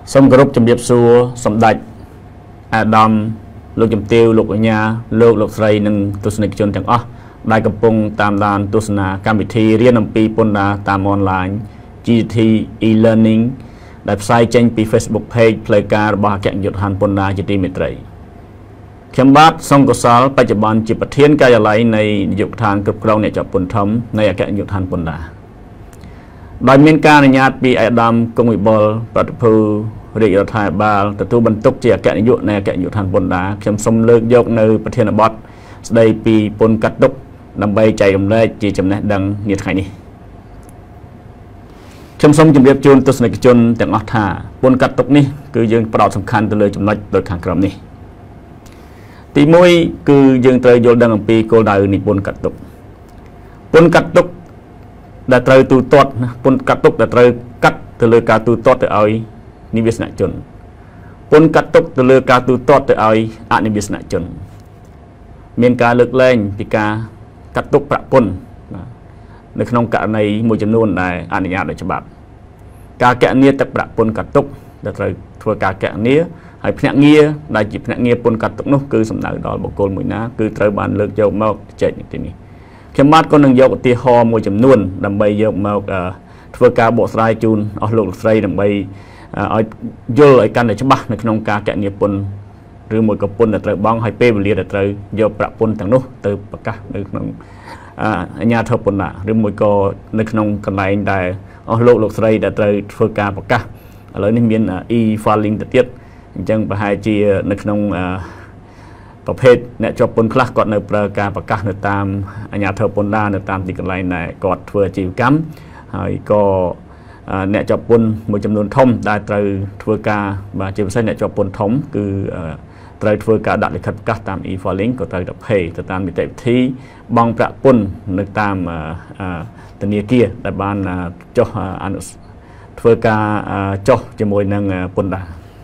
สมกรุบจำเรียบซัวสมดัยอาดอมลูกจำเตียวลูกอัญญาลูกไตรหนึ่งตุสนิกชนจังอ๋อได้กำปงตามดานตุสนาการวิธีเรียนนำปีปนดาตามออนไลน์ GT e-learning ได้ใช้เจนปี Facebook Page เพลย์การบาแก่งหยุดหันปนดาจิตเมตรัยเข็มบัดทรงกษลปัจจุบันจิตประเทียนกายไหลในยุคทางกรุบกรองในจับปนทมในแก่งหยุดหันปนดาโดยมีการอนุญาตปีไอดามกงวิบอลปฏิภูเรียกรัฐบาลแต่ตัวบรรทุกเจียแก่งยุในแก่งยุทันปนดาเข็มสมเลิกยกในประเทศบอสได้ปีปนกัดดุกนำใบใจกำไรจีจำแนกดังเงียบไข่นี้เข็มสมจุดเรียบจูนตัวสนิทจนแต่งอัฐาปนกัดดุกนี่คือยังประดสำคัญตัวเลยจำนวนโดยขังกรมนี้ตีมวยคือยังเตยโยดังปีโกลดาอุนิปนกัดดุกปนกัดดุกได้เตยตูตอดปนกัดดุกได้เตยกัดตัวเลยการตูตอดตัวเอานิเวศนาจนปนกัดตกตัวเลือกการตูตอดตัวเอาอานิเวศนาจนเมียนการเลือกแรงปีกากัดตกประปนในขนมกะในมวยจำนวนในอานิญาโดยฉบับการแกะเนี้ยตักประปนกัดตกแต่เราทัวการแกะเนี้ยให้พนักเงี้ยได้จีพนักเงี้ยปนกัดตกนู้คือสำนักดอลบุคคลมวยนะคือเตยบานเลือกโยกมาเจ็ดอย่างนี้เข้มมัดก็นึงโยกตีหอมวยจำนวนดำใบโยกมาทัวการบทสายจูนเอาลูกสายดำใบโยลไอการในฉบับในขนมกาแกะเนียปนหรือมวยกับปนแต่เตยบ้องให้เป้บริเดตเตยโยประปนต่างนู้เตยปากกาในขนมญาติปนน่ะหรือมวยก็ในขนมกันไหนได้เอาลูกใส่แต่เตยทัวกาปากกาแล้วนี่มีอีฟาลิงตะเทียดจังไปให้จีในขนมประเภทเนี่ยจบปนคลาสก่อนในประกาปากกาในตามญาติปนได้ในตามที่กันไหนในกอดทัวจีกัมให้ก็เนี่ยจับปนมวยจำนวนทมได้เตยทัวกาบาเจ็บเส้นเนี่ยจับปนทมคือเตยทัวกาดัดเลยขัดกัดตามอีฟอลิงก็เตยดับเพย์ตามมีแต่ที่บางประปนในตามตันเนียเกียแต่บ้านจ่ออันทัวกาจ่อจะมวยนั่งปนดา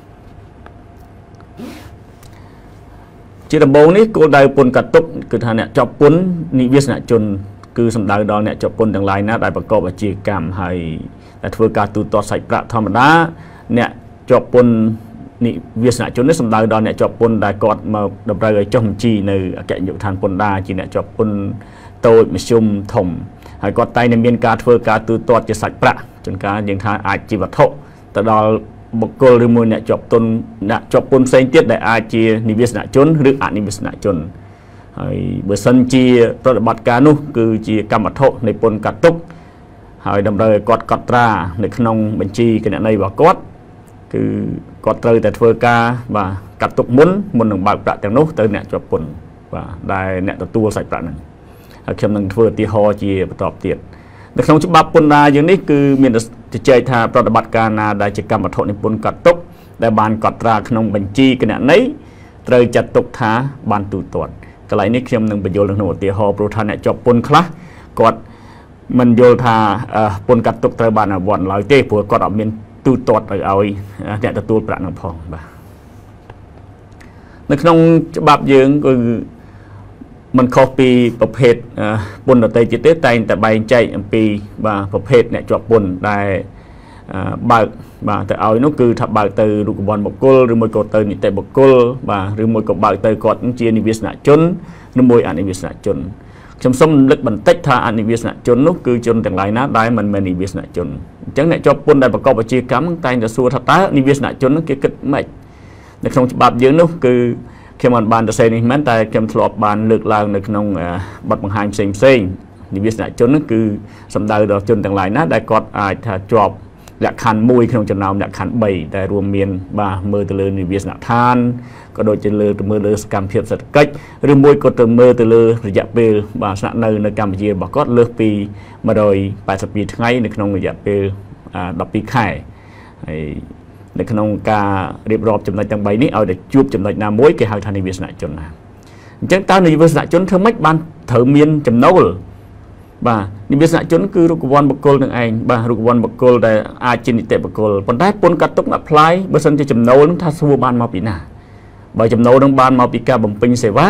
จีดับโบนี้ก็ได้ปนกัดตุกคือท่านเนี่ยจับปนนิเวศนาจนคือสำดาวดอนเนี่ยจับปนต่างหลายนะได้ประกอบอาชีพกรรมให้แต่ทัวการตูต่อใส่ประธรรมดาเนี่ยจบปนนิเวศนาจนได้สำดาวดอนเนี่ยจบปนได้กอดมาดับไรจงจีในแก่ยุทานปนดาจีเนี่ยจบปนโตมิชุมถมให้กอดไตในเมียนการทัวการตูต่อจะใส่ประจนการยังทานอาชีวัตถุแต่ดอบุคคลหรือมวยเนี่ยจบตนเนี่ยจบปนเซนเตียได้อาชีนิเวศนาจนหรืออานิเวศนาจนเบอร์สันจีปฏิบัติการนู้คือจีกรรมวัตถุในปนกัดตุกหายดำเนินกอดกอดตราในขนมบัญชีกันในว่ากอดคือกอดเตยแต่ทัวกาว่ากัดตุกมุนหนึ่งบาทประแต่นู้เตยเนี่ยจบปนว่าได้เนี่ยตัวใส่ประหนึ่งเข้มหนึ่งทัวตีหอจีประตอบเตียดในขนมฉบับปนนาอย่างนี้คือมีจะเจตาปฏิบัติการนาได้จะกรรมวัตถุในปนกัดตุกได้บานกอดตราขนมบัญชีกันในเตยจัดตุกท้าบานตูตรวจกลายนี้เข้มหนึ่งประโยชน์หนึ่งตีหอโปรทานเนี่ยจบปนคละกอดมันโยธาปนกัดตกตะบานวันลอยเต้ผัวกอดออกเป็นตูตอดเอาเนี่ยตัวประนังพองบ่าในขนมฉบับยืงก็มันคอปีประเภทปนตัวเตยจิตเต้แต่ใบใจปีบ่าประเภทเนี่ยจบปนได้บ่าแต่เอานั่นคือทับบ่าเตยลูกบอลบกลหรือมวยกอดเตยนิเตบกลบ่าหรือมวยกอดบ่าเตยกอดนั่งเชียนิเวศนาจนหรือมวยอันนิเวศนาจนชมส้มเล็กบันเทกท่าอันนิเวศนาจนนู้คือจนแต่งหลายนะได้มันเป็นนิเวศนาจนจังเนี่ยจบปนได้ประกอบอาชีพกรรมแต่จะสู้ทัตตานิเวศนาจนนู้เกิดไม่ในขนมฉบับเยอะนู้คือเข้มบานจะเซนิมันแต่เข้มทลบบานเลือกลางในขนมบัดบางหางเซ็งนิเวศนาจนนู้คือสำดาวดอกจนแต่งหลายนะได้กอดอาจจะจบหลักขันมวยขนมจนาวหลักขันใบได้รวมเมียนบ่าเมื่อตะเลือนิเวศนาทานก็โดยจะเลือเมื่อเลือสกัมเพียบสกัดหรือมวยก็เติมเมื่อตะเลือระยะเปลบ่าสนับในกัมพูชีบอกก็เลือกปีมาโดย8 ปีทั้งในขนมระยะเปลดับปีไข่ในขนมกาเรียบรอบจำนวนจังใบนี้เอาเด็กจูบจำนวนน้ำมวยเกี่ยวกับนิเวศนาจนนะจังตานิเวศนาจนเธอไม่บานเธอเมียนจำนวนบ่านิเวศนาจนคือรูปวันบุคคลหนึ่งเองบ่ารูปวันบุคคลได้อาจินิเตบุคคลปนได้ปนกัดตกนับพลายเบอร์สันจะจำนวนถ้าสู้บ้านมาปีหน้าบ่จำนวนทั้งบ้านมาปีกาบ่มปิงเสวะ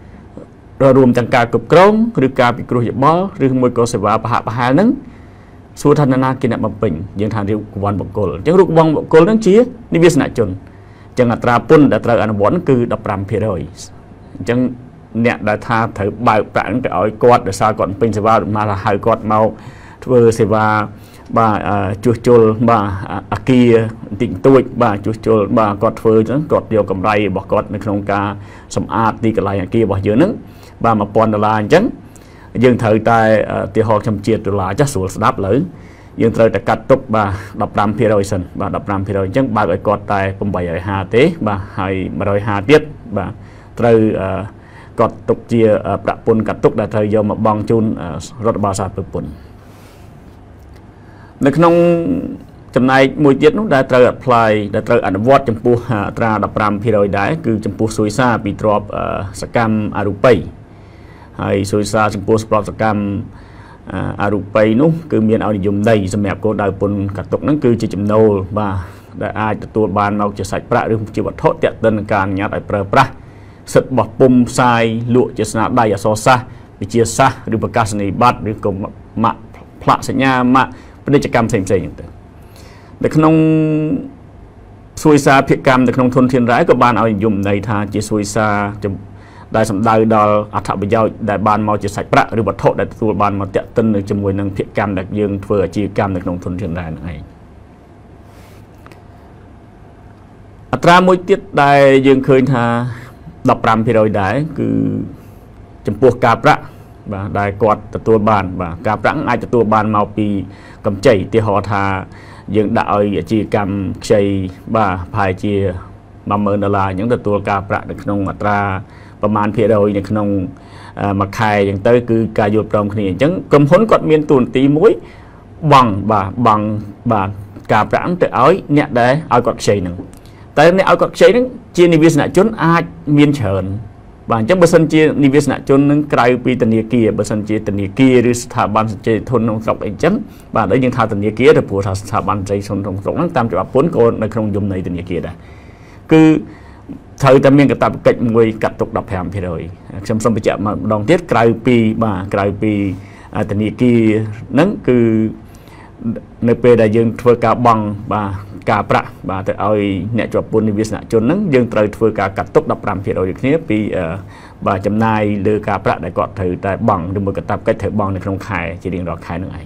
เรารวมจังการกบกรองหรือการปีกรุยบอลหรือมวยกอเสวะปะหะปะหานั้นសួរថានរណាគេអ្នកបំពេញយើងថារូបវ័នបុគ្គលអញ្ចឹងរូបវ័នបុគ្គលហ្នឹងជានិវាសនជនអញ្ចឹងអត្រាពន្ធដែលត្រូវអនុវត្តគឺ 15% អញ្ចឹងអ្នកដែលថាត្រូវបើកប្រាក់ហ្នឹងទៅឲ្យគាត់ដោយសារគាត់ពេញសេវាមកហៅគាត់មកធ្វើសេវាបាទជួសជុលបាទអាគារបន្តិចបន្តួចបាទជួសជុលបាទគាត់ធ្វើអញ្ចឹងគាត់យកកម្រៃរបស់គាត់នៅក្នុងការសម្អាតទីកន្លែងអាគាររបស់យើងហ្នឹងបាទ$1000អញ្ចឹងយើងត្រូវតែទីហោខ្ញុំជាតិ$ចាស់ស្រួលស្ដាប់លើយើងត្រូវតែកាត់ទុកបាទ 15% សិនបាទ 15% អញ្ចឹងបើកឲ្យគាត់តែ850ទេបាទហើយ150ទៀតបាទត្រូវគាត់ទុកជាប្រាក់ពន្ធកាត់ទុកដែលត្រូវយកមកបង់ជូនរដ្ឋបាលសាធារណរដ្ឋនៅក្នុងចំណែកមួយទៀតនោះដែលត្រូវ apply ដែលត្រូវអនុវត្តចំពោះអត្រា 15% ដែរគឺចំពោះសុយសាពីទ្របសកម្មអរូបីហើយសុយសាចំពោះស្របសកម្មអរូបីនោះគឺមានឲ្យនិយមដីសម្រាប់គោលដៅពន្ធកាត់ទុកហ្នឹងគឺជាចំណូលបាទដែលអាចទទួលបានមកជាសាច់ប្រាក់ឬជាវត្ថុទាក់ទិននឹងការអនុញ្ញាតឲ្យប្រើប្រាស់សិទ្ធិរបស់ពុំផ្សាយលក់ជាស្នាដៃអក្សរសាស្ត្រវិទ្យាសាស្ត្រឬប្រកាសនីយបត្រឬក៏ម៉ាក់ផ្លាកសញ្ញាម៉ាក់ពាណិជ្ជកម្មផ្សេងៗហ្នឹងទៅនៅក្នុងសួយសារភាគកម្មនៅក្នុងធនធានរ៉ែក៏បានឲ្យនិយមន័យថាជាសួយសារដែលសំដៅដល់អត្ថប្រយោជន៍ដែលបានមកជាសាច់ប្រាក់ឬវត្ថុដែលទទួលបានមកតាក់ទិននៅជាមួយនឹងភាគកម្មដែលយើងធ្វើអាជីវកម្មនៅក្នុងធនធានរ៉ែហ្នឹងឯងអត្រាមួយទៀតដែលយើងឃើញថា 15% ដែរគឺចំពោះការប្រាក់បាទដែលគាត់ទទួលបានបាទការប្រាក់អាចទទួលបានមកពីកម្ចីឧទាហរណ៍ថាយើងដាក់ឲ្យអាជីវកម្មខ្ចីបាទប្រហែលជា$10000អញ្ចឹងទទួលការប្រាក់នៅក្នុងអត្រាប្រមាណភាគរយនៅក្នុងមួយខែអញ្ចឹងទៅគឺការយល់ព្រមគ្នាអញ្ចឹងក្រុមហ៊ុនគាត់មានតួនាទីមួយបង់បាទការប្រាក់ទៅឲ្យអ្នកដែលឲ្យគាត់ខ្ចីហ្នឹងតែអ្នកឲ្យគាត់ខ្ចីហ្នឹងជានិវាសនជនអាចមានច្រើនបាទអញ្ចឹងបើសិនជានិវាសនជននឹងក្រៅពីធនាគារបើសិនជាធនាគារឬស្ថាប័នសញ្ជេធនក្នុងស្រុកអីចឹងបាទហើយយើងថាធនាគារទៅព្រោះថាស្ថាប័នសញ្ជេធនក្នុងស្រុកហ្នឹងតាមច្បាប់ពន្ធក៏នៅក្នុងយមន័យធនាគារដែរគឺត្រូវតែមានកាតព្វកិច្ចមួយកាត់ទុក 15% ខ្ញុំសូមបញ្ជាក់ម្ដងទៀតក្រៅពីធនាគារហ្នឹងគឺនៅពេលដែលយើងធ្វើការបង់បាទការប្រាក់បាទទៅឲ្យអ្នកជាប់ពន្ធនិវាសនជនហ្នឹងយើងត្រូវធ្វើការកាត់ទុក 15% ដូចគ្នាពីបាទចំណាយលើការប្រាក់ដែលគាត់ត្រូវតែបង់ឬមួយកាតព្វកិច្ចត្រូវបង់នៅក្នុងខែជារៀងរាល់ខែហ្នឹងឯង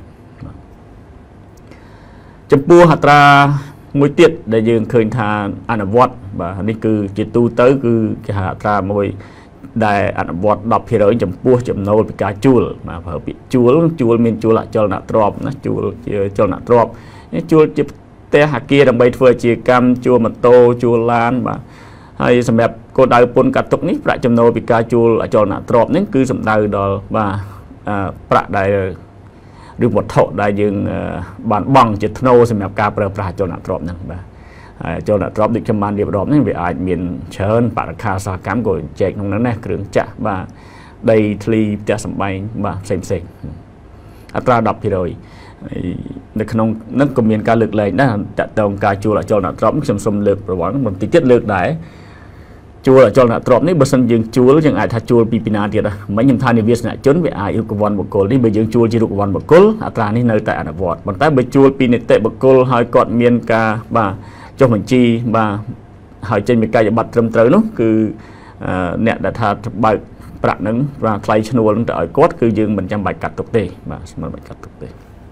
ចំពោះអត្រាមួយទៀតដែលយើងឃើញថាអនុវត្តបាទនេះគឺជាទូទៅគឺគេហៅអត្រាមួយដែលអនុវត្ត 10% ចំពោះចំណូលពីការជួលបាទប្រើពាក្យជួលមានជួលអចលនទ្រព្យណាជួលជាចលនទ្រព្យជួលជាផ្ទះអាគារដើម្បីធ្វើអាជីវកម្មជួលម៉ូតូជួលឡានបាទហើយសម្រាប់គោលដៅពន្ធកាត់ទុកនេះប្រាក់ចំណូលពីការជួលអចលនទ្រព្យនេះគឺសំដៅដល់បាទប្រាក់ដែលឬវត្ថុដែលយើងបានបង់ជាថ្នូរសម្រាប់ការប្រើប្រាស់អចលនទ្រព្យហ្នឹងបាទហើយអចលនទ្រព្យដូចខ្ញុំបានរៀបរាប់នេះវាអាចមានច្រើនបរិការសហកម្មក៏ចែកក្នុងហ្នឹងដែរគ្រឿងចាក់បាទដីធ្លីផ្ទះសម្បែងបាទផ្សេងអត្រា 10% នៅក្នុងហ្នឹងក៏មានការលើកលែងដែរតាក់ទងការជួលអចលនទ្រព្យខ្ញុំសូមលើកប្រវត្តិបន្តិចទៀតលើកដែរជួលអចលនទ្រព្យនេះបើសិនយើងជួលយើងអាចថាជួលពីណាទៀតហ្នឹងខ្ញុំថានិវាសនជនវាអាចរូបវ័នបុគ្គលនេះបើយើងជួលជារូបវ័នបុគ្គលអត្រានេះនៅតែអនុវត្តប៉ុន្តែបើជួលពីនីតិបុគ្គលហើយគាត់មានការបាទចុះបញ្ជីបាទហើយចេញពីកាយប័ត្រត្រឹមត្រូវនោះគឺអ្នកដែលថាបើកប្រាក់ហ្នឹងបាទថ្លៃឈ្នួលហ្នឹងទៅឲ្យគាត់គឺយើងមិនចាំបាច់កាត់ទុកទេបាទមិនបាច់កាត់ទុកទេ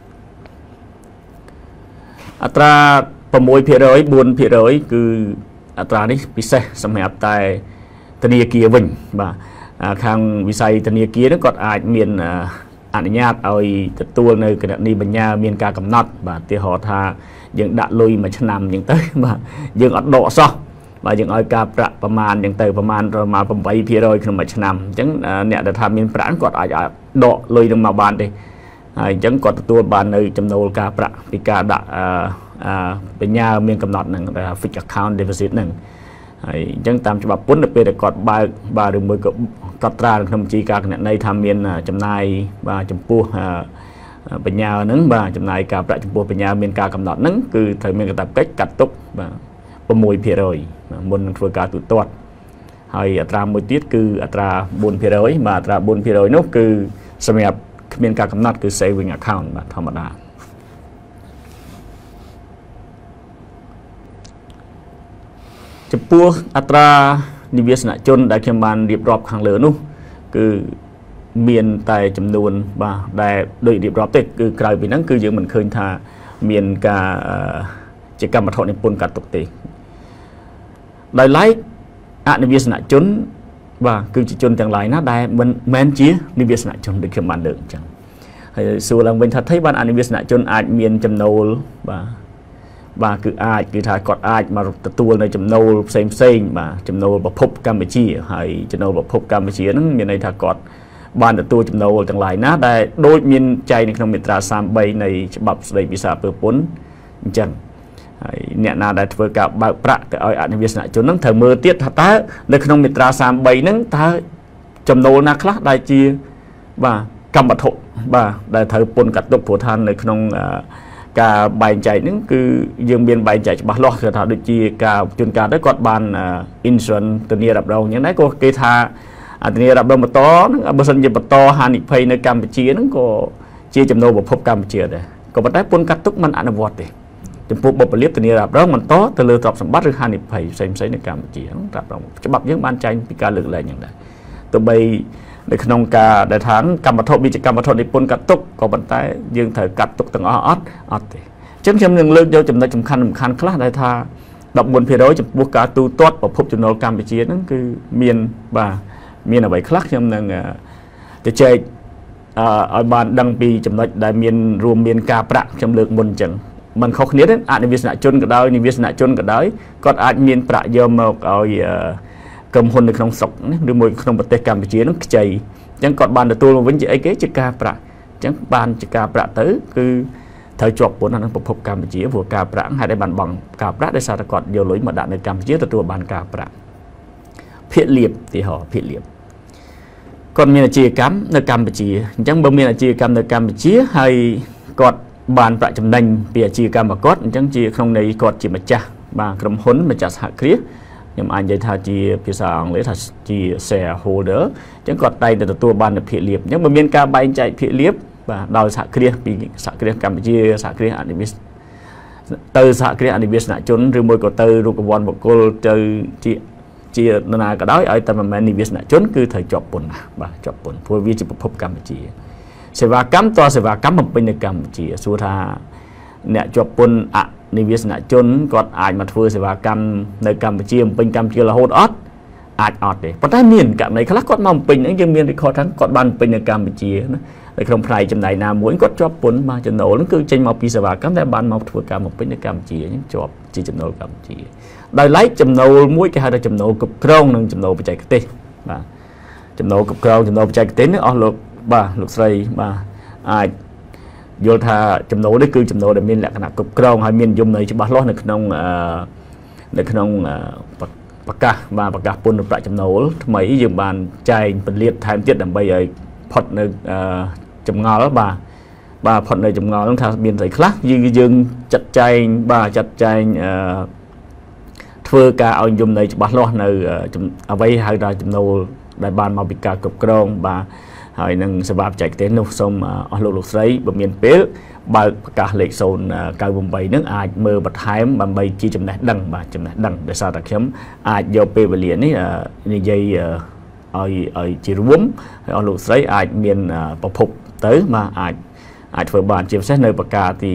អត្រា 6% 4% គឺអត្រានេះពិសេសសម្រាប់តែធនាគារវិញបាទខាងវិស័យធនាគារហ្នឹងគាត់អាចមានអនុញ្ញាតឲ្យទទួលនៅគណនីបញ្ញាមានការកំណត់បាទឧទាហរណ៍ថាយើងដាក់លុយមួយឆ្នាំអញ្ចឹងទៅបាទយើងអត់ដកសោះបាទយើងឲ្យការប្រាក់ប្រមាណអញ្ចឹងទៅប្រមាណ8% ក្នុងមួយឆ្នាំអញ្ចឹងអ្នកដែលថាមានប្រាក់គាត់អាចដកលុយនឹងមកបានទេហើយអញ្ចឹងគាត់ទទួលបាននៅចំណូលការប្រាក់ពីការដាក់បញ្ញាមានកំណត់ហ្នឹងដែល fixed account deposit ហ្នឹងហើយអញ្ចឹងតាមច្បាប់ពន្ធទៅពេលដែលគាត់បើកបាទឬមួយក៏កត់ត្រានៅក្នុងបញ្ជីការគណនេយ្យថាមានចំណាយបាទចំពោះបញ្ញាហ្នឹងបាទចំណាយការប្រាក់ចំពោះបញ្ញាមានការកំណត់ហ្នឹងគឺត្រូវមានកាតព្វកិច្ចកាត់ទុកបាទ6% មុននឹងធ្វើការទូទាត់ហើយអត្រាមួយទៀតគឺអត្រា 4% បាទអត្រា 4% នោះគឺសម្រាប់គ្មានការកំណត់គឺ saving account បាទធម្មតាจะปัวอัตรานิเวศนาจนได้เขียนบานเรียบรอบข้างเหลือนู้คือเมียนแต่จำนวนบ่าได้โดยเรียบรอบเต็กคือกลายเป็นนั้นคือยังมันเคยทาเมียนกาจะกรรมทอในปนการตกเตะได้ไล่อันนิเวศนาจนบ่าคือจนจังไรนะได้มันแมนจีนิเวศนาจนได้เขียนบานเดิมจังส่วนหลังเป็นทัดให้บ้านอันนิเวศนาจนอาจเมียนจำนวนบ่าคืออาจคือถ่ายกอดอาจมาตัวในจำนวนเซ็งบ่าจำนวนแบบพบกรรมจีให้จำนวนแบบพบกรรมจีนั้นมีในถ่ายกอดบ้านตัวจำนวนจังไรนะได้โดยมีใจในขนมมิตราสามใบในฉบับสไลด์วิสาเปิดผลจังเนี่ยนาได้เพื่อกับบ่าวประแต่เอาอันนิเวศนาจนนั้นเธอเมื่อเตี้ยท้าในขนมมิตราสามใบนั้นท้าจำนวนนักละได้จีบ่ากรรมทบ่าได้เธอปนกัดตกผัวทานในขนมกาใบใจนึงคือยังเบียนใบใจบ้าล้อคือถ้าดูจีกาจนการได้กอดบานอินส่วนตัวนี้รับเราอย่างนั้นก็เกทาตัวนี้รับเรามาต่อนึงบริษัทจะมาต่อหานิเพย์ในกัมพูชีนั้นก็จีจำนวนแบบพบกัมพูชีเลยก็มาได้ปนกัดตุกมันอนุวัตเลยจำพวกบบเลียบตัวนี้รับเรามันต่อแต่เลือดตอบสมบัติหรือหานิเพย์ใส่ในกัมพูชีรับเราฉบับยังบานใจพิการเหลืออะไรอย่างไรตัวใบในขนมกาในทางกรรมทบมีกิจกรรมทบในปนกัดตุกก็บรรทัยยังเถิดกัดตุกต่างอดจังจำหนึ่งเลือกเดียวจำได้จำคัญคลาดในทาดอกบนเพียร้อยจำพวกกาตูตอดประพบจำนวนกัมพูชีนั่นคือเมียนบ่าเมียนอะไรคลาดจำหนึ่งจะเจออบานดังปีจำได้ได้เมียนรวมเมียนกาประจำเลือกบนจังมันเขาเนี้ยนั้นอาจในวิสนาจนก็ได้ในวิสนาจนก็ได้ก็อาจเมียนประยอมมาเอากำคนในขนมศกหรือมวยขนมปฏิกรรมไปเชียน้ำใจจังกอดบานตัวเราวิ่งจะไอ้เก๋จะกาประจังบานจะกาประตื้อคือเธอจบผลนั้นประพบกรรมไปเชียหัวกาประให้ได้บานบังกาประได้สารกอดเดียวลอยมาด่าในกรรมไปเชียตัวบานกาประเพียเรียบตีห่อเพียเรียบก่อนมีอาชีพกรรมในกรรมไปเชียจังบ่มีอาชีพกรรมในกรรมไปเชียให้กอดบานประจำนังเปียชีกรรมมากอดจังจีขนมในกอดจีมาจ้าบางกรมหนมาจัดหักเครียยังอันใจท่าจีพิษางหรือท่าจีแซ่โฮเดอร์จังกอดไตแต่ตัวบานเพียเรียบยังมันมีการใบใจเพียเรียบว่าดาวสักเครียปีสักเครียกรรมจีสักเครียอันนี้มิสเตอร์สักเครียอันนี้มิสนะจนหรือมวยก็เตอร์รูปวอนบอกโกลเจอจีนานาก็ได้ไอ้แต่มันนิมิสนะจนคือเธอจบปนบ่าจบปนพวกวิจิตรพบกรรมจีเสวากรรมต่อเสวากรรมมันเป็นกรรมจีสุธาเนี่ยจบปนอะนิวิสนะจนกอดอาจมาធ្វើសេវាកម្មនៅកម្ពុជាពេញកម្ពុជារហូតអត់អាចអត់ទេប៉ុន្តែមានករណីខ្លះគាត់មកពេញហ្នឹងយើងមាន record ថាគាត់បានពេញនៅកម្ពុជាណានៅក្នុងផ្នែកចំណាយណាមួយគាត់ជាប់ពន្ធមកចំណូលហ្នឹងគឺចេញមកពីសេវាកម្មដែលបានមកធ្វើការមកពេញនៅកម្ពុជាហ្នឹងជាប់ជាចំណូលកម្ពុជាដោយឡែកចំណូលមួយគេហៅថាចំណូលគ្រប់គ្រងនិងចំណូលបច្ចេកទេសបាទចំណូលគ្រប់គ្រងចំណូលបច្ចេកទេសនេះអស់លោកបាទលោកស្រីបាទអាចយល់ថាចំណូលនេះគឺចំណូលដែលមានលក្ខណៈគ្រប់គ្រងហើយមានយមន័យច្បាស់លាស់នៅក្នុងប្រកាសបាទប្រកាសពន្ធប្រាក់ចំណូលថ្មីយើងបានចែងពន្លាតថែមទៀតដើម្បីឲ្យផុតនៅចម្ងល់បាទផុតនៅចម្ងល់ហ្នឹងថាមានស្អីខ្លះយើងចាត់ចែងបាទចាត់ចែងធ្វើការឲ្យយមន័យច្បាស់លាស់នៅអ្វីហៅថាចំណូលដែលបានមកពីការគ្រប់គ្រងបាទហើយនឹងសេវាបច្ចេកទេសនោះសូមអស់លោកស្រីបើមានពេលបើកប្រកាសលេខ098នឹងអាចមើលបន្ថែមដើម្បីជាចំណេះដឹងបាទចំណេះដឹងដោយសារតែខ្ញុំអាចយកពេលវេលានេះនិយាយឲ្យជារួមហើយអស់លោកស្រីអាចមានប្រភពទៅបាទអាចធ្វើបានជាពិសេសនៅប្រកាសទី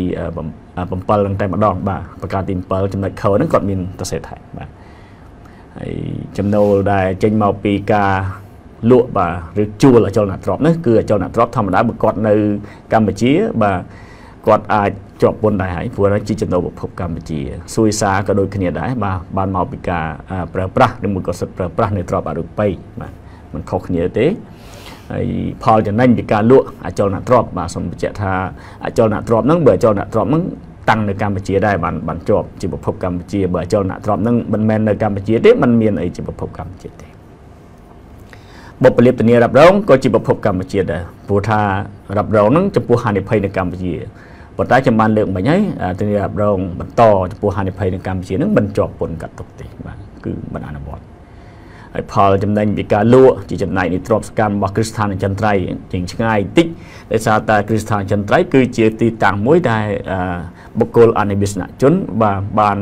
7នឹងតែម្ដងបាទប្រកាសទី7ចំណុចខហ្នឹងគាត់មានប្រសិទ្ធភាពបាទហើយចំណូលដែលចេញមកពីការលក់បាទឬជួលអចលនទ្រព្យនេះគឺអចលនទ្រព្យធម្មតាបើគាត់នៅកម្ពុជាបាទគាត់អាចជាប់ពន្ធដែរហើយព្រោះជាចំណូលប្រភពកម្ពុជាស៊ុយសាក៏ដូចគ្នាដែរបាទបានមកពីការប្រើប្រាស់ឬមួយក៏សិទ្ធិប្រើប្រាស់នៃទ្រព្យអរូបីបាទមិនខុសគ្នាទេហើយផលចំណេញពីការលក់អចលនទ្រព្យបាទសូមបញ្ជាក់ថាអចលនទ្រព្យហ្នឹងបើអចលនទ្រព្យហ្នឹងតាំងនៅកម្ពុជាដែរបានជាប់ជាប្រភពកម្ពុជាបើអចលនទ្រព្យហ្នឹងមិនមែននៅកម្ពុជាទេมันមានអីជាប្រភពកម្ពុជាទេបុព្វលាភធានារ៉ាប់រងក៏ជាប្រភពកម្ពុជាដែរព្រោះថារ៉ាប់រងហ្នឹងចំពោះហានិភ័យនៅកម្ពុជាប៉ុន្តែខ្ញុំបានលើកមិញហើយធានារ៉ាប់រងបន្តចំពោះហានិភ័យនៅកម្ពុជាហ្នឹងមិនជាប់ពន្ធកាត់ទុកទេបាទគឺមិនអនុវត្តហើយផលចំណេញពីការលក់ជាចំណែកនៃទ្រព្យកម្មរបស់គ្រឹះស្ថានចន្ទ្រៃជាងឆ្ងាយតិចដោយសារតែគ្រឹះស្ថានចន្ទ្រៃគឺជាទីតាំងមួយដែលបុគ្គលអនិវាសនជនបានធ្វើ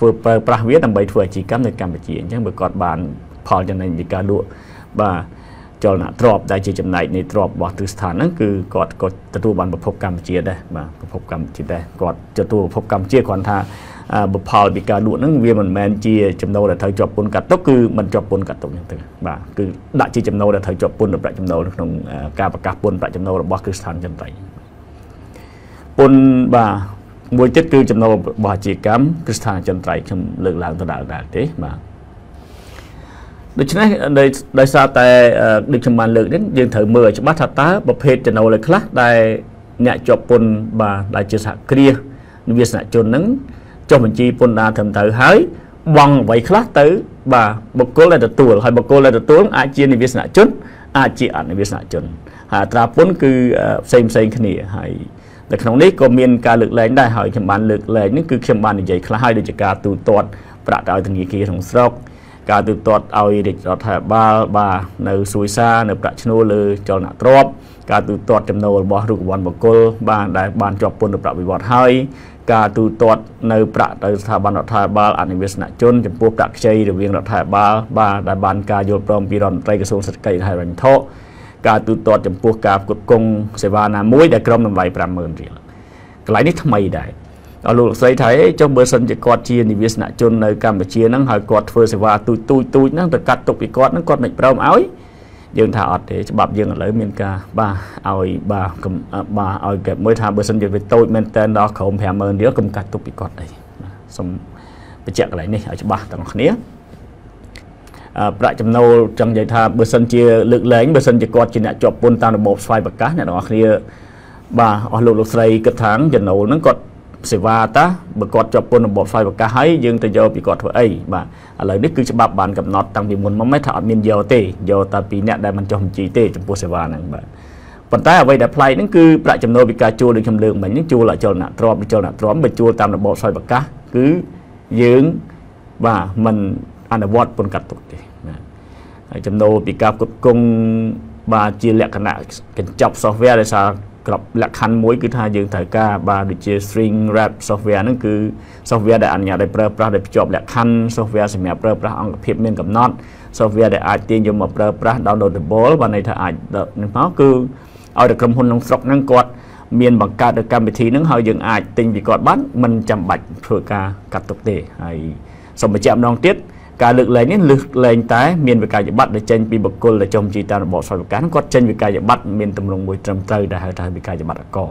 ធ្វើប្រាស់វាដើម្បីធ្វើអាជីវកម្មនៅកម្ពុជាអញ្ចឹងបើគាត់បានផលចំណេញពីការលក់បាទចលនាទ្របដែលជាចំណែកនៃទ្របរបស់ទិស្ថានហ្នឹងគឺគាត់ក៏ទទួលបានប្រភពកម្ពុជាដែរបាទប្រភពកម្ពុជាដែរគាត់ទទួលប្រភពកម្ពុជាគ្រាន់ថាបផលពីការលក់ហ្នឹងវាមិនមែនជាចំណូលដែលត្រូវជាប់ពន្ធកាត់ទុកគឺមិនជាប់ពន្ធកាត់ទុកហ្នឹងទេបាទគឺដាក់ជាចំណូលដែលត្រូវជាប់ពន្ធប្រាក់ចំណូលក្នុងការប្រកាសពន្ធប្រាក់ចំណូលរបស់គ្រឹះស្ថានចន្ទ្រីពន្ធបាទមួយទៀតគឺចំណូលរបស់អាជីវកម្មគ្រឹះស្ថានចន្ទ្រីខ្ញុំលើកឡើងទៅដល់ទេបាទដូច្នេះដោយសារតែដូចខ្ញុំបានលើកនេះយើងត្រូវមើលឲ្យច្បាស់ថាតើប្រភេទចំណូលឲ្យខ្លះដែលអ្នកជាប់ពន្ធបាទដែលជាសហគ្រាសនិវាសនជនហ្នឹងចុះបញ្ជីពន្ធដារត្រឹមត្រូវហើយបង់អ្វីខ្លះទៅបាទបុគ្គលដែលទទួលហើយបុគ្គលដែលទទួលអាចជានិវាសនជនអាចជាអនិវាសនជនហើយអត្រាពន្ធគឺផ្សេងគ្នាហើយនៅក្នុងនេះក៏មានការលើកលែងដែរហើយខ្ញុំបានលើកលែងនេះគឺខ្ញុំបាននិយាយខ្លះហើយដូចជាការទូទាត់ប្រាក់ទៅឲ្យធនាគារក្នុងស្រុកការទូទាត់ឲ្យរាជរដ្ឋាភិបាលបាទនៅសួយសារនៅប្រាក់ឈ្នួលលើចលនាទ្រព្យការទូទាត់ចំណូលរបស់រូបវ័នបុគ្គលបាទដែលបានជាប់ពន្ធប្រាក់វិវត្តហើយការទូទាត់នៅប្រាក់ទៅស្ថាប័នរដ្ឋាភិបាលអនិវាសនជនចំពោះប្រាក់ខ្ចីរវាងរដ្ឋាភិបាលបាទដែលបានការយល់ព្រមពីរដ្ឋមន្ត្រីក្រសួងសេដ្ឋកិច្ចហើយរដ្ឋធុការទូទាត់ចំពោះការផ្គត់ផ្គង់សេវាណាមួយដែលក្រុមតម្លៃ 50,000 រៀលកន្លែងនេះថ្មីដែរអរលោកស្រីថាចុះបើសិនជាគាត់ជានិវាសនជននៅកម្ពុជាហ្នឹងហើយគាត់ធ្វើសេវាទូចហ្នឹងទៅកាត់ទុកពីគាត់ហ្នឹងគាត់មិនព្រមឲ្យយើងថាអត់ទេច្បាប់យើងឥឡូវមានការបាទឲ្យបាទឲ្យកែមួយថាបើសិនជាវាតូចមែនតើដល់ក្រុម 50,000 រៀលកុំកាត់ទុកពីគាត់អីសូមបញ្ជាក់កន្លែងនេះឲ្យច្បាស់ទាំងគ្នាប្រាក់ចំណូលចង់និយាយថាបើសិនជាលើកលែងបើសិនជាគាត់ជាអ្នកជាប់ពន្ធតាមរបបស្វ័យប្រកាសអ្នកទាំងអស់គ្នាបាទអស់លោកស្រីគិតថាចំណូលហ្នឹងគាត់សេវាតាបើគាត់ជាប់ពន្ធរបបស្វ័យប្រកាសហើយយើងទៅយកពីគាត់ធ្វើអីបាទឥឡូវនេះគឺច្បាប់បានកំណត់តាំងពីមុនមកមិនថាអត់មានយកទេយកតែពីអ្នកដែលមិនចុះបញ្ជីទេចំពោះសេវាហ្នឹងបាទប៉ុន្តែអ្វីដែលប្លែកហ្នឹងគឺប្រាក់ចំណូលពីការជួលដូចខ្ញុំលើកមិញហ្នឹងជួលអចលនទ្រព្យបើជួលតាមរបបស្វ័យប្រកាសគឺយើងបាទមិនអនុវត្តពន្ធកាត់ទុកទេបាទហើយចំណូលពីការផ្គត់ផ្គង់បាទជាលក្ខណៈកញ្ចប់ software ដែលសារក្របលក្ខខណ្ឌមួយគឺថាយើងត្រូវការបាទដូចជា string wrap software ហ្នឹងគឺ software ដែលអនុញ្ញាតឲ្យប្រើប្រាស់ដោយភ្ជាប់លក្ខខណ្ឌ software សម្រាប់ប្រើប្រាស់អង្គភាពមានកំណត់ software ដែលអាចទាញយកមកប្រើប្រាស់ downloadable បានន័យថាអាចនឹងមកគឺឲ្យតែក្រុមហ៊ុនក្នុងស្រុកហ្នឹងគាត់មានបង្កើតនៅកម្មវិធីហ្នឹងហើយយើងអាចទិញពីគាត់បានមិនចាំបាច់ធ្វើការកាត់ទុកទេហើយសូមបញ្ជាក់ម្ដងទៀតការលើកលែងនេះលើកលែងតែមានវិក័យប័ត្រដែលចេញពីបុគ្គលដែលចុះបញ្ជីតាមរបបស្វ័យប្រកាសគាត់ចេញវិក័យប័ត្រមានទម្រង់មួយត្រឹមត្រូវដែលហៅថាវិក័យប័ត្រអក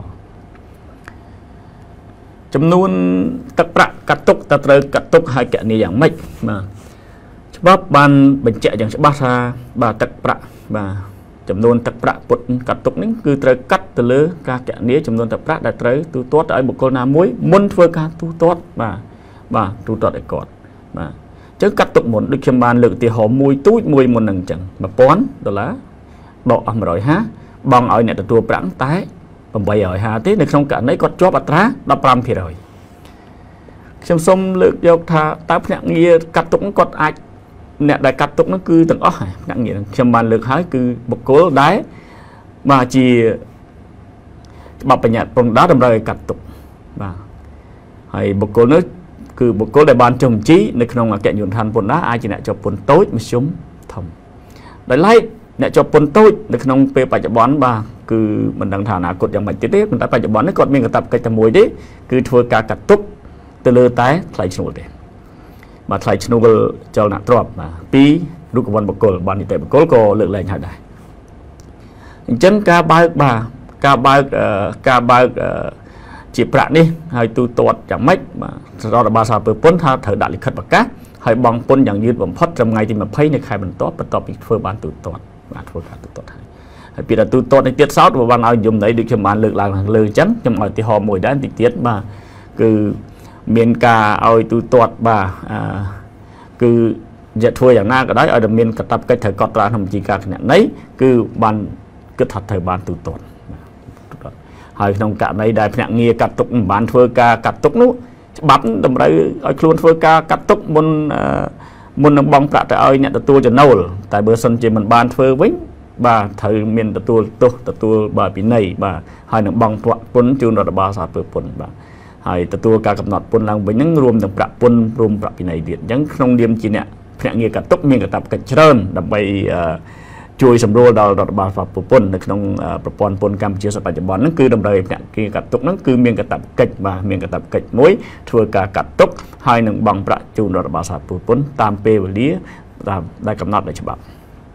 ចំនួនទឹកប្រាក់កាត់ទុកតើត្រូវកាត់ទុកហើយកណនីយ៉ាងម៉េចបាទច្បាប់បានបញ្ជាក់យ៉ាងច្បាស់ថាបាទទឹកប្រាក់បាទចំនួនទឹកប្រាក់ពុតកាត់ទុកនេះគឺត្រូវកាត់ទៅលើការកណនីចំនួនទឹកប្រាក់ដែលត្រូវទូទាត់ទៅឲ្យបុគ្គលណាមួយមុនធ្វើការទូទាត់បាទទូទាត់ឲ្យគាត់បាទចឹងកាត់ទុកមុនដូចខ្ញុំបានលើកឧទាហរណ៍មួយទូចមួយមុនហ្នឹងអញ្ចឹង$1,000ដកអស់150បង់ឲ្យអ្នកទទួលប្រាក់តែ850ទេនៅក្នុងករណីគាត់ជាប់អត្រា 15% ខ្ញុំសូមលើកយកថាតើភ្នាក់ងារកាត់ទុកគាត់អាចអ្នកដែលកាត់ទុកនោះគឺទាំងអស់ភ្នាក់ងារខ្ញុំបានលើកហើយគឺបុគ្គលដែលបាទជាច្បាប់បញ្ញត្តិពន្ធដារតម្រូវឲ្យកាត់ទុកបាទហើយបុគ្គលនោះគឺបុគ្គលដែលបានចុះបញ្ជីនៅក្នុងអគ្គនាយកដ្ឋានពន្ធដារអាចជាអ្នកជាប់ពន្ធតូចមធ្យមធំដោយឡែកអ្នកជាប់ពន្ធតូចនៅក្នុងពេលបច្ចុប្បន្នបាទគឺមិនដឹងថាអនាគតយ៉ាងម៉េចទៀតទេប៉ុន្តែបច្ចុប្បន្ននេះគាត់មានកាតព្វកិច្ចតែមួយទេគឺធ្វើការកាត់ទុកទៅលើតែថ្លៃឈ្នួលទេបាទថ្លៃឈ្នួលចលនាទ្រព្យបាទពីរូបវ័នបុគ្គលបាននីតិបុគ្គលក៏លើកលែងហើយដែរអញ្ចឹងការបើកជាប្រាក់នេះហើយទូទាត់យ៉ាងម៉េចបាទរដ្ឋបាលសារពើពន្ធថាត្រូវដាក់លិខិតប្រកាសហើយបង់ពន្ធយ៉ាងយឺតបំផុតត្រឹមថ្ងៃទី20នៃខែបន្ទាប់បន្ទាប់ពីធ្វើបានទូទាត់បាទធ្វើការទូទាត់ហើយពីទូទាត់នេះទៀតសោតបានឲ្យយមន័យដូចខ្ញុំបានលើកឡើងខាងលើអញ្ចឹងខ្ញុំឲ្យឧទាហរណ៍មួយដែរបន្តិចទៀតបាទគឺមានការឲ្យទូទាត់បាទគឺយកធ្វើយ៉ាងណាក៏ដោយឲ្យតែមានកាតព្វកិច្ចត្រូវកត់ត្រាក្នុងបញ្ជីការគណនេយ្យគឺបានគិតថាត្រូវបានទូទាត់ហើយក្នុងករណីដែលភ្នាក់ងារកាត់ទុកមិនបានធ្វើការកាត់ទុកនោះច្បាប់តម្រូវឲ្យខ្លួនធ្វើការកាត់ទុកមុននឹងបង់ប្រាក់ទៅឲ្យអ្នកទទួលចំណូលតែបើសិនជាមិនបានធ្វើវិញបាទត្រូវមានទទួលទោសទទួលបាទពិន័យបាទហើយនឹងបង់ពន្ធជូនរដ្ឋបាលសារពើពន្ធបាទហើយទទួលការកំណត់ពន្ធឡើងវិញហ្នឹងរួមទាំងប្រាក់ពន្ធរួមប្រាក់ពិន័យទៀតអញ្ចឹងក្នុងនាមជាអ្នកភ្នាក់ងារកាត់ទុកមានកាតព្វកិច្ចច្រើនដើម្បីជួយសម្រួលដល់រដ្ឋបាលពន្ធនៅក្នុងប្រព័ន្ធពន្ធកម្ពុជាបច្ចុប្បន្នហ្នឹងគឺតម្រូវឲ្យភ្នាក់ងារកាត់ទុកហ្នឹងគឺមានកាតព្វកិច្ចបាទមានកាតព្វកិច្ចមួយធ្វើការកាត់ទុកហើយនឹងបង់ប្រាក់ជូនរដ្ឋបាលពន្ធតាមពេលវេលាដែលកំណត់ដោយច្បាប់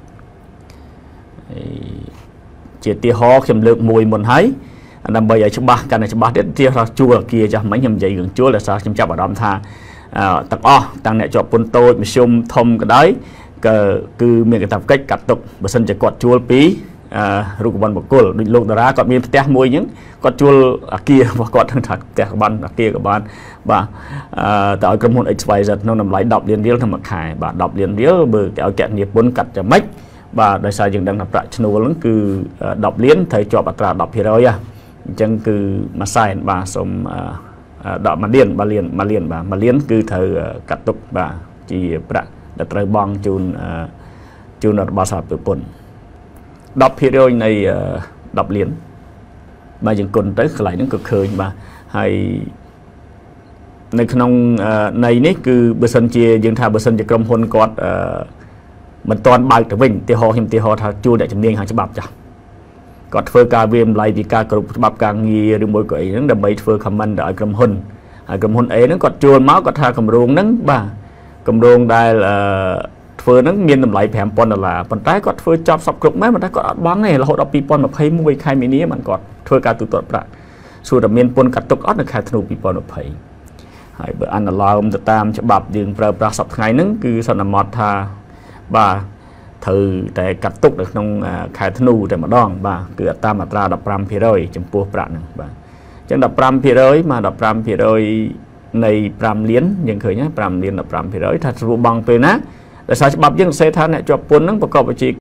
ជាទីហោខ្ញុំលើកមួយមុនហើយដើម្បីឲ្យច្បាស់កាន់តែច្បាស់ទៀតទីថាជួលអគារចាស់មិញខ្ញុំនិយាយរឿងជួលដោយសារខ្ញុំចាប់អារម្មណ៍ថាទាំងអស់ទាំងអ្នកជាប់ពន្ធតូចមធ្យមធំក៏ដោយគឺមានកាតព្វកិច្ចកាត់ទុកបើសិនជាគាត់ជួលពីរូបវ័នបុគ្គលដូចលោកតារាគាត់មានផ្ទះមួយអញ្ចឹងគាត់ជួលអគាររបស់គាត់ថាផ្ទះក៏បានអគារក៏បានបាទទៅឲ្យក្រុមហ៊ុន XYZ ក្នុងតម្លៃ10លានរៀលក្នុងមួយខែបាទ10លានរៀលបើគេឲ្យគណនាពន្ធកាត់យ៉ាងម៉េចបាទដោយសារយើងដឹងថាប្រាក់ឈ្នួលហ្នឹងគឺ10លានត្រូវជាប់អត្រា 10% អញ្ចឹងគឺមួយសែនបាទសូម10លានបាទ1លានគឺត្រូវកាត់ទុកបាទជាប្រាក់ដែលត្រូវបង់ជូនរដ្ឋបាលសារពើពន្ធ 10% នៃ10លានបើយើងគុណទៅកន្លែងហ្នឹងក៏ឃើញបាទហើយនៅក្នុងន័យនេះគឺបើសិនជាយើងថាបើសិនជាក្រុមហ៊ុនគាត់មិនទាន់បើកទៅវិញខ្ញុំទីហោថាជួលអ្នកជំនាញខាងច្បាប់ចាស់គាត់ធ្វើការវាម្លាយពីការគ្រប់ច្បាប់ការងារឬមួយក៏អីហ្នឹងដើម្បីធ្វើ comment ទៅឲ្យក្រុមហ៊ុនហើយក្រុមហ៊ុន A ហ្នឹងគាត់ជួលមកគាត់ថាគម្រោងហ្នឹងបាទគម្រោងដែលធ្វើហ្នឹងមានតម្លៃ$5,000ប៉ុន្តែគាត់ធ្វើចប់សពគ្រប់មែនប៉ុន្តែគាត់អត់បង់ទេរហូតដល់2021ខែមីនាបានគាត់ធ្វើការទូទាត់ប្រាក់សួរតែមានពន្ធកាត់ទុកអត់នៅខែធ្នូ2020ហើយបើអនុលោមទៅតាមច្បាប់យើងប្រើប្រាស់សពថ្ងៃហ្នឹងគឺសន្មតថាបាទត្រូវតែកាត់ទុកនៅក្នុងខែធ្នូតែម្ដងបាទគឺតាមអត្រា 15% ចំពោះប្រាក់ហ្នឹងបាទអញ្ចឹង 15% មក 15% នៃ5លានយើងឃើញណា5លាន 15% ថាស្រួលបង់ពេលណាដោយសារច្បាប់យើងសរសេរថាអ្នកជាប់ពន្ធហ្នឹងប្រកបអាជីវ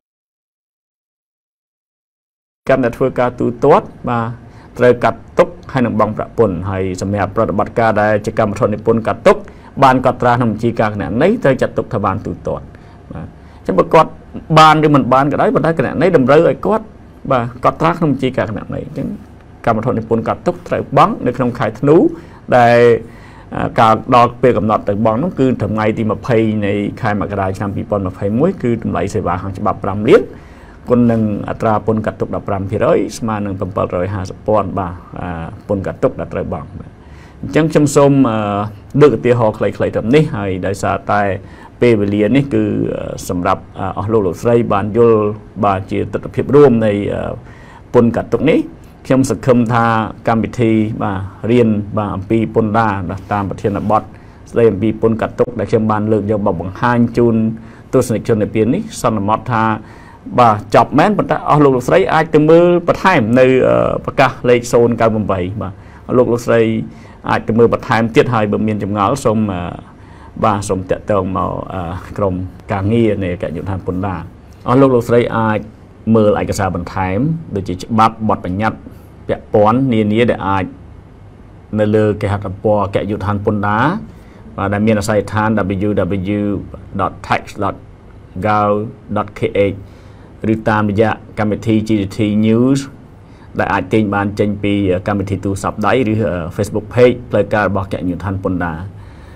កម្មដែលធ្វើការទូទាត់បាទត្រូវកាត់ទុកហើយនឹងបង់ប្រាក់ពន្ធហើយសម្រាប់ប្រតិបត្តិការដែលជាកម្មធននិពន្ធកាត់ទុកបានកត់ត្រាក្នុងបញ្ជីការគណនេយ្យត្រូវចាត់ទុកថាបានទូទាត់បាទអញ្ចឹងបើគាត់បានឬមិនបានក៏ដោយប៉ុន្តែគណនេយ្យតម្រូវឲ្យគាត់បាទកត់ត្រាក្នុងបញ្ជីការគណនេយ្យអញ្ចឹងកម្មធននិពន្ធកាត់ទុកត្រូវបង់នៅក្នុងខែធ្នូដែលការដល់ពេលកំណត់ទៅបង់នោះគឺថ្ងៃទី20នៃខែមករាឆ្នាំ2021គឺតម្លៃសេវាខាងច្បាប់5លានគុណនឹងអត្រាពន្ធកាត់ទុក 15% ស្មើនឹង750,000បាទពន្ធកាត់ទុកដែលត្រូវបង់អញ្ចឹងខ្ញុំសូមលើកឧទាហរណ៍ខ្លីៗត្រឹមនេះហើយដោយសារតែពេលវេលានេះគឺសម្រាប់អស់លោកស្រីបានយល់បាទជាទស្សនវិជ្ជារួមនៃពន្ធកាត់ទុកនេះខ្ញុំសង្ឃឹមថាកម្មវិធីបាទរៀនបាទអំពីពន្ធដារតាមប្រធានបទស្ដីអំពីពន្ធកាត់ទុកដែលខ្ញុំបានលើកយកមកបង្ហាញជូនទស្សនិកជននៅពេលនេះសន្មតថាបាទចប់មែនប៉ុន្តែអស់លោកស្រីអាចទៅមើលបន្ថែមនៅប្រកាសលេខ098បាទលោកស្រីអាចទៅមើលបន្ថែមទៀតហើយបើមានចម្ងល់សូមបាទសូមតាក់ទងមកក្រុមការងារនៃអគ្គនាយកដ្ឋានពន្ធដារអស់លោកស្រីអាចមើលឯកសារបន្ថែមដូចជាច្បាប់បទបញ្ញត្តិពាក់ព័ន្ធនានាដែលអាចនៅលើគេហទំព័រអគ្គនាយកដ្ឋានពន្ធដារបាទដែលមានអាសយដ្ឋាន www.tax.gov.kh ឬតាមរយៈកម្មវិធី GTT News ដែលអាចទិញបានចេញពីកម្មវិធីទូរស័ព្ទដៃឬ Facebook Page ផ្លូវការរបស់អគ្គនាយកដ្ឋានពន្ធដារ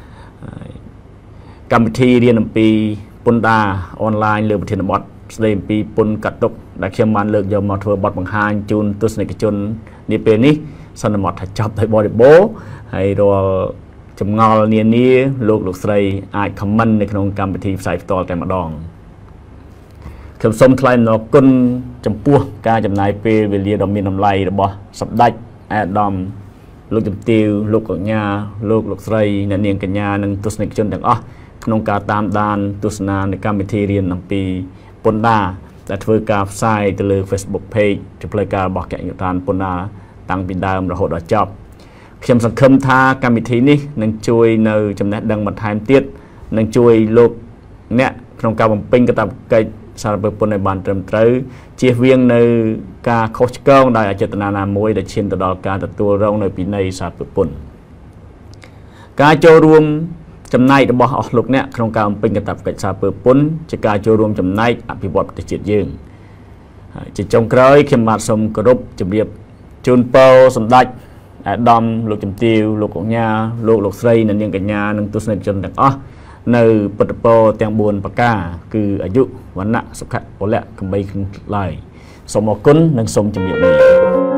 កម្មវិធីរៀនអំពីពន្ធដារអនឡាញលើប្រធានបទស្ដីអំពីពន្ធកាត់ទុកដែលខ្ញុំបានលើកយកមកធ្វើបទបង្ហាញជូនទស្សនិកជននាពេលនេះសន្មតថាចប់ដោយបរិបូរណ៍ហើយរាល់ចម្ងល់នានាលោកស្រីអាច comment នៅក្នុងកម្មវិធីផ្សាយផ្ទាល់តែម្ដងខ្ញុំសូមថ្លែងអំណរគុណចំពោះការចំណាយពេលវេលាដ៏មានតម្លៃរបស់សម្ដេចអាដាមលោកជំទាវលោកកញ្ញាលោកស្រីអ្នកនាងកញ្ញានិងទស្សនិកជនទាំងអស់ក្នុងការតាមដានទស្សនានៃកម្មវិធីរៀនអំពីពន្ធដារដែលធ្វើការផ្សាយទៅលើ Facebook Page ជាផ្លូវការរបស់អគ្គនាយកដ្ឋានពន្ធដារតាំងពីដើមរហូតដល់ចប់ខ្ញុំសង្ឃឹមថាកម្មវិធីនេះនឹងជួយនៅចំណេះដឹងបន្ថែមទៀតនឹងជួយលោកអ្នកក្នុងការបំពេញកាតព្វកិច្ចសារពើពន្ធឲ្យបានត្រឹមត្រូវជៀសវាងនៅការខុសឆ្គងដោយអចេតនាណាមួយដែលឈានទៅដល់ការទទួលរងនៅពិន័យសារពើពន្ធការចូលរួមចំណែករបស់អស់លោកអ្នកក្នុងការបំពេញកាតព្វកិច្ចសារពើពន្ធជាការចូលរួមចំណែកអភិវឌ្ឍប្រទេសជាតិយើងហើយជាចុងក្រោយខ្ញុំបាទសូមគោរពជម្រាបជូនពរសម្ដេចដំលោកជំទាវលោកកញ្ញាលោកស្រីនិងនាងកញ្ញានិងទស្សនិកជនទាំងអស់នៅពុទ្ធពរទាំង4ប្រការគឺអាយុវណ្ណៈសុខៈពលៈកំបីឡើយសូមអរគុណនិងសូមជម្រាបលា